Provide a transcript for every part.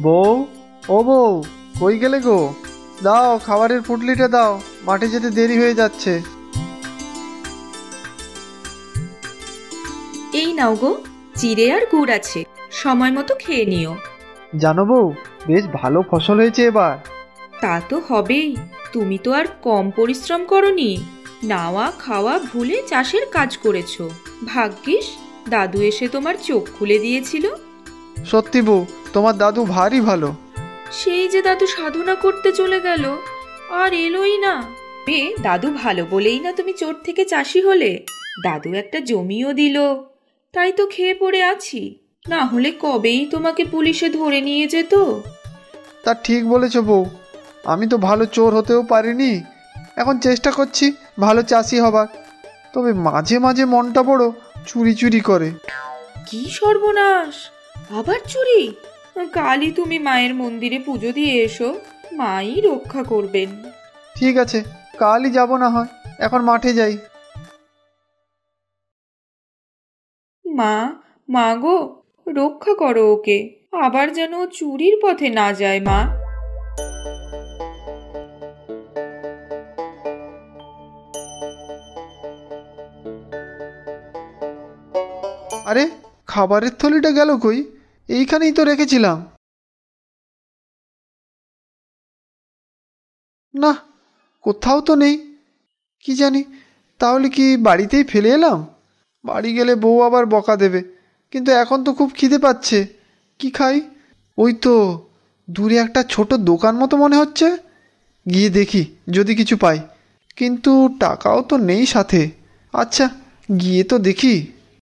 বউ, ও বউ, কই গেলে গো? দাও খাবারের পুটলিটা দাও, মাঠে যেতে দেরি হয়ে যাচ্ছে। এই নাও গো, চিড়ে আর গুড় আছে, সময় মতো খেয়ে নিও। জানো বউ, বেশ ভালো ফসল হয়েছে এবার। তা তো হবেই, তুমি তো আর কম পরিশ্রম করনি। নাওয়া খাওয়া ভুলে চাষের কাজ করেছো। ভাগ্যিস দাদু এসে তোমার চোখ খুলে দিয়েছিল। সত্যি বউ, তোমার দাদু ভারী ভালো। সেই যে দাদু সাধনা করতে চলে গেল, আর এলোই না। দাদু ভালো বলেই না তুমি চোর থেকে চাষি হলে। দাদু একটা জমিও দিল, তাই তো খেয়ে পড়ে আছি। না হলে কবেই তোমাকে পুলিশে ধরে নিয়ে যেত। তা ঠিক বলেছ বউ, আমি তো ভালো চোর হতেও পারিনি, এখন চেষ্টা করছি ভালো চাষি হবার। তবে মাঝে মাঝে মনটা বড় চুরি চুরি করে। কি সর্বনাশ, আবার চুরি? কালই তুমি মায়ের মন্দিরে পুজো দিয়ে এসো, মাই রক্ষা করবেন। ঠিক আছে, কালই যাব না হয়, এখন মাঠে যাই। মা, মা গো, রক্ষা করো ওকে, আবার যেন চুরির পথে না যায়। মা, আরে খাবারের থলিটা গেল কই? এইখানেই তো রেখেছিলাম। না, কোথাও তো নেই। কি জানি, তাহলে কি বাড়িতেই ফেলে এলাম? বাড়ি গেলে বউ আবার বকা দেবে। কিন্তু এখন তো খুব খিদে পাচ্ছে, কি খাই? ওই তো দূরে একটা ছোট দোকান মতো মনে হচ্ছে, গিয়ে দেখি যদি কিছু পাই। কিন্তু টাকাও তো নেই সাথে। আচ্ছা, গিয়ে তো দেখি।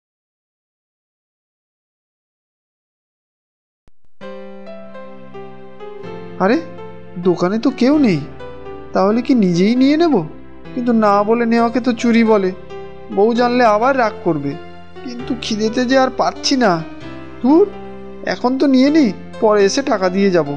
আরে দোকানে তো কেউ নেই, তাহলে কি নিজেই নিয়ে নেব? কিন্তু না বলে নেওয়াকে তো চুরি বলে, বউ জানলে আবার রাগ করবে। কিন্তু খিদেতে যে আর পাচ্ছি না। ধুর, এখন তো নিয়ে নিই, পরে এসে টাকা দিয়ে যাব।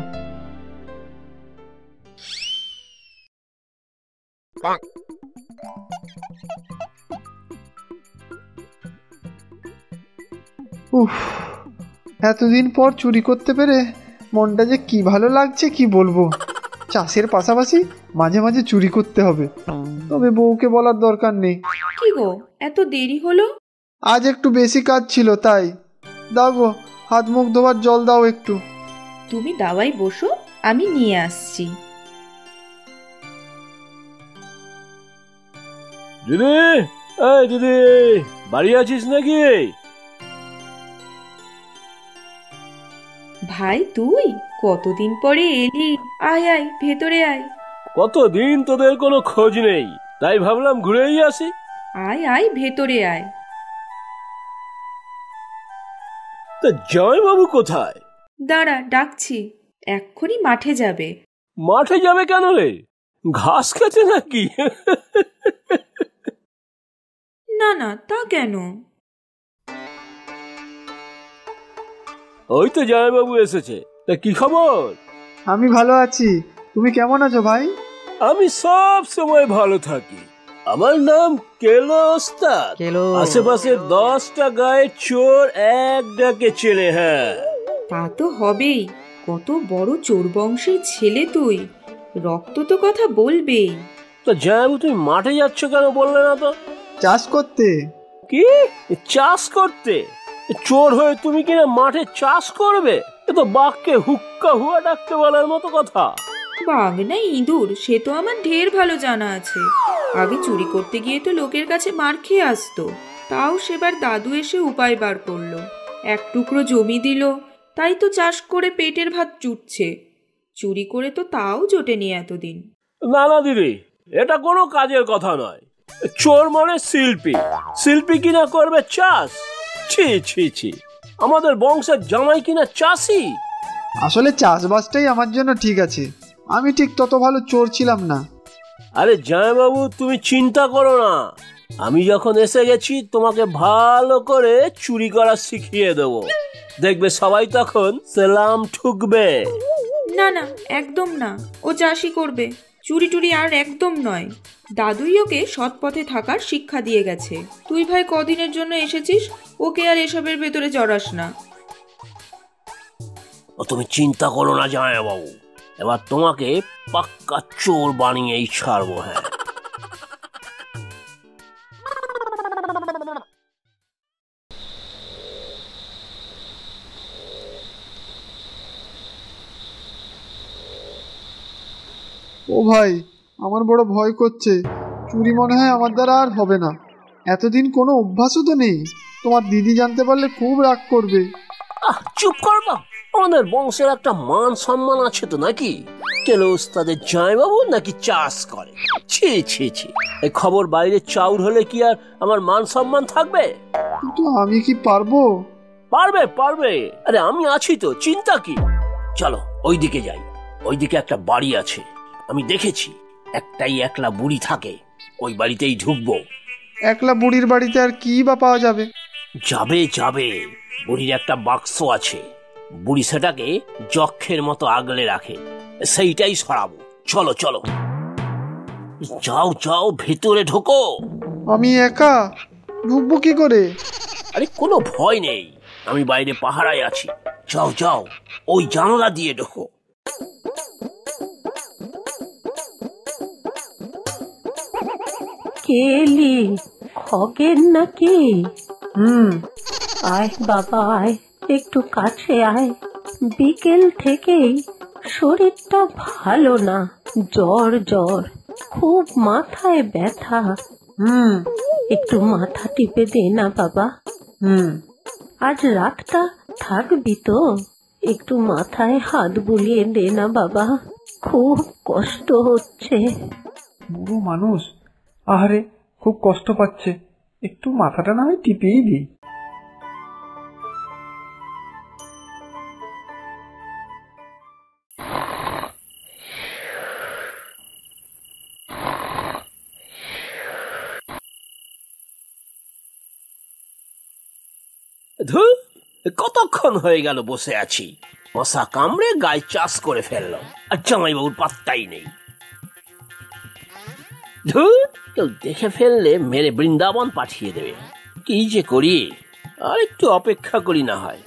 উফ, এতদিন পর চুরি করতে পেরে মনটা যে কি ভালো লাগছে কি বলবো। চাষের পাশাপাশি মাঝে মাঝে চুরি করতে হবে, তবে বউকে বলার দরকার নেই। কি গো, এত দেরি হলো? আজ একটু বেশি কাজ ছিল তাই। দাও গো, হাত মুখ ধোবার জল দাও একটু। তুমি দাওয়াই বসো, আমি নিয়ে আসছি। দিদি, এই দিদি, বাড়ি আছিস নাকি? ভাই তুই, কতদিন পরে এলি। আয় আয়, ভেতরে আয়। কতদিন তোদের কোনো খোঁজ নেই, তাই ভাবলাম ঘুরেই আসি। আয় আয়, ভেতরে আয়। তা জামাইবাবু কোথায়? দাঁড়া, ডাকছি। এক্ষুনি মাঠে যাবে। মাঠে যাবে কেন রে? ঘাস খেতে নাকি? না না, তা কেন? ওই তো জামাইবাবু এসেছে, তা কি খবর? আমি ভালো আছি, তুমি কেমন আছো ভাই? আমি সব সময় ভালো থাকি। আমার নাম কেলো ওস্তাদ। আশেপাশে 10টা গায়ে চোর এক ডাকে চেনে। হ্যাঁ, তা তো হবেই, কত বড় চোর বংশের ছেলে তুই, রক্ত তো কথা বলবেই। তা জামাইবাবু তুমি মাঠে যাচ্ছ কেন বললে না তো? চাষ করতে। কি চাষ করতে? চোর হয়ে তুমি কিনা মাঠে চাষ করবে? এ তো বাঘকে হুক্কা হুয়া ডাকতে বলার মতো কথা। বাঘ না ইঁদুর সে তো আমার ঢের ভালো জানা আছে। আগে চুরি করতে গিয়ে তো লোকের কাছে মার খেয়ে আসতো, তাও সেবার দাদু এসে উপায় বার করলো, এক টুকরো জমি দিল, তাই তো চাষ করে পেটের ভাত জুটছে। চুরি করে তো তাও জোটেনি এতদিন। না না দিদি, এটা কোনো কাজের কথা নয়। চোর মানে শিল্পী, শিল্পী কিনা করবে চাষ? ছি ছি ছি, আমাদের বংশের জামাই কিনা চাষি? আসলে চাষবাসটাই আমার জন্য ঠিক আছে, আমি ঠিক তত ভালো চোর ছিলাম না। আরে জামাইবাবু তুমি চিন্তা করো না, আমি যখন এসে গেছি তোমাকে ভালো করে চুরি করা শিখিয়ে দেবো। দেখবে সবাই তখন সেলাম ঠুকবে। না না, একদম না, ও চাষই করবে, চুরি টুরি আর একদম নয়। দাদুই ওকে সৎ পথে থাকার শিক্ষা দিয়ে গেছে। তুই ভাই কদিনের জন্য এসেছিস, ওকে আর এসবের ভেতরে জড়াস না। ও তুমি চিন্তা করো না জামাইবাবু, এবার তোমাকে পাক্কা চোর বানিয়েই ছাড়বো। হ্যাঁ, ও ভাই, আমার বড় ভয় করছে। চুরি মনে হয় আমার দ্বারা আর হবে না। এতদিন কোনো অভ্যাসও তো নেই। তোমার দিদি জানতে পারলে খুব রাগ করবে। চুপ করবা, আমাদের বংশের একটা মান সম্মান আছে তো নাকি? কেন ওস্তাদের জামাইবাবু নাকি চাষ করে? ছি ছি ছি, এই খবর বাইরে চাউর হলে কি আর আমার মান সম্মান থাকবে? কিন্তু আমি কি পারবো? পারবে পারবে, আরে আমি আছি তো, চিন্তা কি? চলো ওইদিকে যাই, ওইদিকে একটা বাড়ি আছে, আমি দেখেছি একটাই একলা বুড়ি থাকে, ওই বাড়িতেই ঢুকবো। একলা বুড়ির বাড়িতে আর কি বা পাওয়া যাবে? যাবে যাবে, বুড়ির একটা বাক্স আছে, বুড়ি সেটাকে যক্ষের মতো আগলে রাখে, সেইটাই সরাবো। চলো চলো, যাও যাও, ভেতরে ঢোকো। আমি একা ঢুকবো কি করে? আরে কোনো ভয় নেই, আমি বাইরে পাহারায় আছি। যাও যাও, ওই জানালা দিয়ে ঢোকো। কেলি খগেন নাকি? আয় বাবা আয়, একটু কাছে আয়। বিকেল থেকেই শরীরটা ভালো না, জ্বর জ্বর, খুব মাথায় ব্যথা। একটু মাথা টিপে দে না বাবা। আজ রাতটা থাকবি তো? একটু মাথায় হাত বুলিয়ে দে না বাবা, খুব কষ্ট হচ্ছে। বুড়ো মানুষ, আহারে খুব কষ্ট পাচ্ছে, একটু মাথাটা না হয় টিপেই দিই। ধুর, কতক্ষণ হয়ে গেল বসে আছি, মশা কামড়ে গায়ে চাষ করে ফেললো, আর জামাইবাবুর পাত্তাই নেই। ধুর, কেউ দেখে ফেললে মেরে বৃন্দাবন পাঠিয়ে দেবে। কি যে করি, আর একটু অপেক্ষা করি না হয়।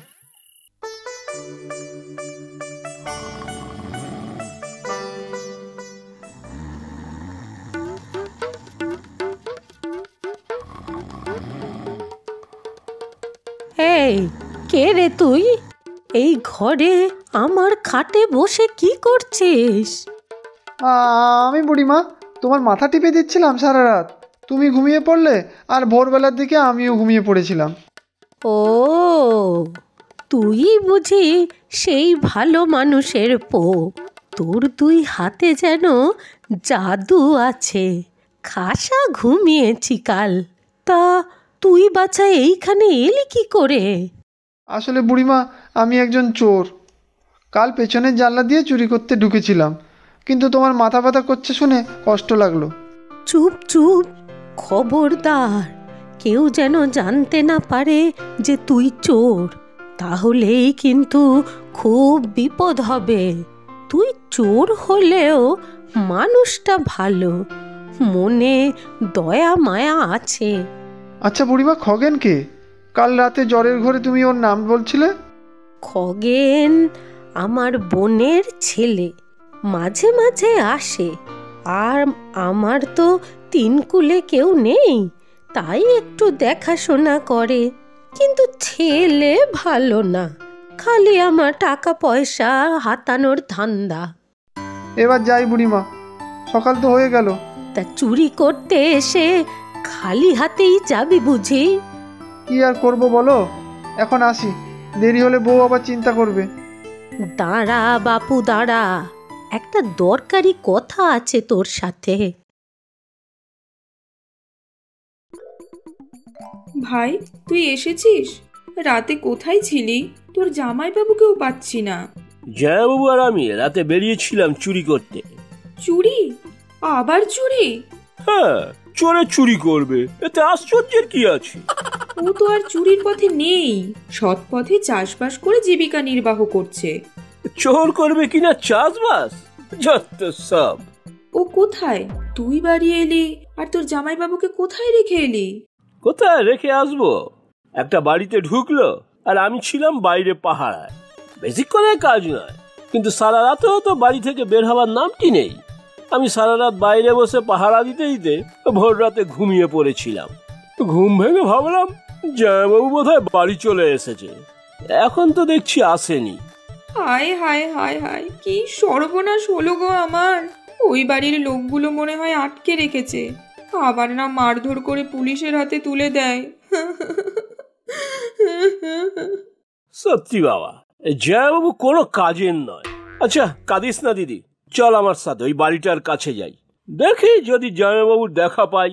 এই কে রে তুই? এই ঘরে আমার খাটে বসে কি করছিস? আমি বুড়িমা, তোমার মাথা টিপে দিচ্ছিলাম সারা রাত। তুমি ঘুমিয়ে পড়লে, আর ভোরবেলার দিকে আমিও ঘুমিয়ে পড়েছিলাম। ও, তুই বুঝি সেই ভালো মানুষের পো? তোর দুই হাতে যেন জাদু আছে। খাসা ঘুমিয়েছি কাল। তা তুই বাছা এইখানে এলি কি করে? আসলে বুড়িমা, আমি একজন চোর। কাল পেছনের জানলা দিয়ে চুরি করতে ঢুকেছিলাম, কিন্তু তোমার মাথা ব্যথা করছে শুনে কষ্ট লাগলো। চুপ চুপ, খবরদার, কেউ যেন জানতে না পারে যে তুই চোর, তাহলেই কিন্তু খুব বিপদ হবে। তুই চোর হলেও মানুষটা ভালো, মনে দয়া মায়া আছে। আচ্ছা বুড়িমা, খগেন কে? কাল রাতে জ্বরের ঘরে তুমি ওর নাম বলছিলে। খগেন আমার বোনের ছেলে, মাঝে মাঝে আসে। আর আমার তো তিন কুলে কেউ নেই, তাই একটু দেখাশোনা করে। কিন্তু ছেলে ভালো না, খালি আমার টাকা পয়সা হাতানোর ধান্দা। এবার যাই বুড়িমা, সকাল তো হয়ে গেল। তা চুরি করতে এসে খালি হাতেই যাবি বুঝি? কি আর করব বলো, এখন আসি, দেরি হলে বউ আবার চিন্তা করবে। দাঁড়া বাপু দাঁড়া, একটা দরকারি কথা আছে তোর সাথে। ভাই, তুই এসেছিস? রাতে কোথায় ছিলি? তোর জামাইবাবুকেও পাচ্ছি না। জামাইবাবু আর আমি রাতে বেরিয়েছিলাম চুরি করতে। চুরি? আবার চুরি? হ্যাঁ, চোরে চুরি করবে, এতে আশ্চর্যের কি আছে? ও তো আর চুরির পথে নেই, সৎ পথে চাষবাস করে জীবিকা নির্বাহ করছে। চোর করবে কিনা চাষবাস, যত সব। ও কোথায়? তুই বাড়ি এলি, আর তোর জামাইবাবুকে কোথায় রেখে এলি? কোথায় রেখে আসবো? একটা বাড়িতে ঢুকলো, আর আমি ছিলাম বাইরে পাহারায়। বেশিক্ষণের কাজ নয়, কিন্তু সারা রাতেও তো বাড়ি থেকে বের হওয়ার নামটি নেই। আমি সারা রাত বাইরে বসে পাহারা দিতে দিতে ভোর রাতে ঘুমিয়ে পড়েছিলাম। ঘুম ভেঙে ভাবলাম জামাইবাবু বোধহয় বাড়ি চলে এসেছে, এখন তো দেখছি আসেনি। হায় হায় হায় হায়, কি সর্বনাশ হলো গো আমার। ওই বাড়ির লোকগুলো মনে হয় আটকে রেখেছে, আবার না মারধর করে পুলিশের হাতে তুলে দেয়। সত্যি বাবা, জামাইবাবু কোনো কাজের নয়। আচ্ছা কাঁদিস না দিদি, চল আমার সাথে ওই বাড়িটার কাছে যাই, দেখি যদি জামাইবাবুর দেখা পাই।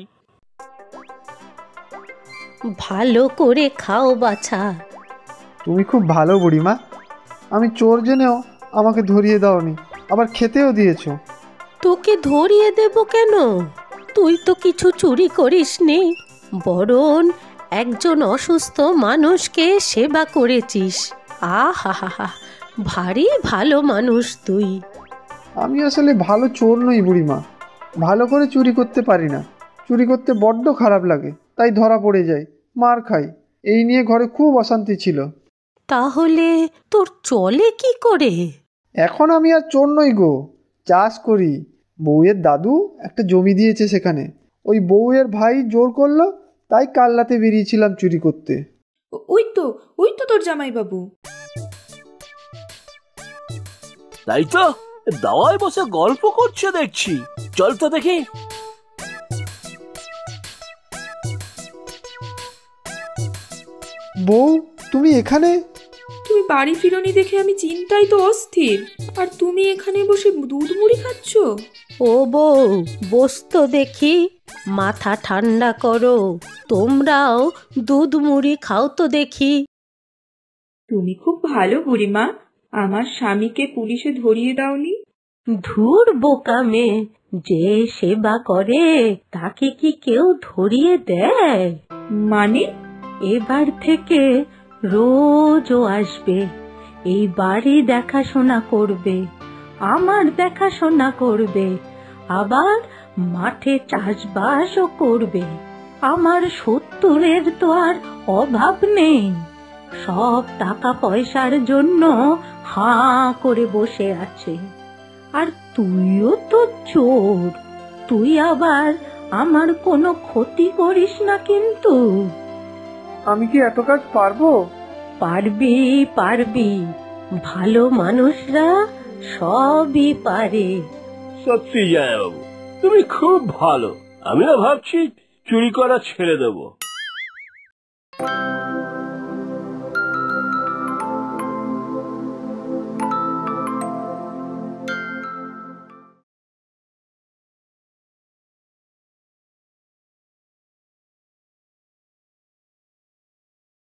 ভালো করে খাও বাছা। তুমি খুব ভালো বুড়িমা, আমি চোর জেনেও আমাকে ধরিয়ে দাওনি, আবার খেতেও দিয়েছো। তোকে ধরিয়ে দেব কেন? তুই তো কিছু চুরি করিসনি, বরং একজন অসুস্থ মানুষকে সেবা করেছিস। আহা হা হা, ভারী ভালো মানুষ তুই। আমি আসলে ভালো চোর নই বুড়িমা, ভালো করে চুরি করতে পারি না। চুরি করতে বড্ড খারাপ লাগে, তাই ধরা পড়ে যাই, মার খাই। এই নিয়ে ঘরে খুব অশান্তি ছিল। তাহলে তোর চলে কি করে? এখন আমি আর চোর নই গো, চাষ করি। বউয়ের দাদু একটা জমি দিয়েছে সেখানে, ওই বউয়ের ভাই জোর করলো, তাই কাল রাতে বেরিয়েছিলাম চুরি করতে। ওই তো তোর জামাইবাবু। তাই তো, দাওয়ায় বসে গল্প করছে দেখছি, চল তো দেখি। বউ, তুমি এখানে? তুমি বাড়ি ফিরোনি দেখে আমি চিন্তায় তো অস্থির, আর তুমি এখানে বসে দুধ মুড়ি খাচ্ছ? ও বউ, বস তো দেখি, মাথা ঠান্ডা করো। তোমরাও দুধ মুড়ি খাও তো দেখি। তুমি খুব ভালো বুড়িমা, আমার স্বামীকে পুলিশে ধরিয়ে দাওনি। ধুর বোকা মেয়ে, যে সেবা করে তাকে কি কেউ ধরিয়ে দেয়? মানে? এবার থেকে রোজ ও আসবে, এই বাড়ি দেখাশোনা করবে, আমার দেখাশোনা করবে, আবার মাঠে চাষবাসও করবে। আমার সত্তরের তো আর অভাব নেই, সব টাকা পয়সার জন্য হাঁ করে বসে আছে। আর তুইও তো চোর, তুই আবার আমার কোনো ক্ষতি করিস না কিন্তু। আমি কি এত কাজ পারবো? পারবি পারবি, ভালো মানুষরা সবই পারে। সত্যি জামাইবাবু, তুমি খুব ভালো। আমিও ভাবছি চুরি করা ছেড়ে দেবো।